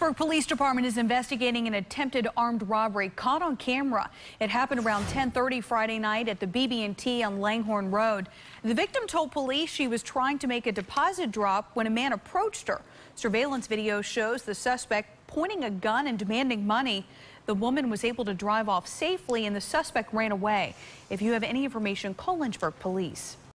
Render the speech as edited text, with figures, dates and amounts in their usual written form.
Lynchburg Police Department is investigating an attempted armed robbery caught on camera. It happened around 10:30 Friday night at the BB&T on Langhorne Road. The victim told police she was trying to make a deposit drop when a man approached her. Surveillance video shows the suspect pointing a gun and demanding money. The woman was able to drive off safely and the suspect ran away. If you have any information, call Lynchburg Police.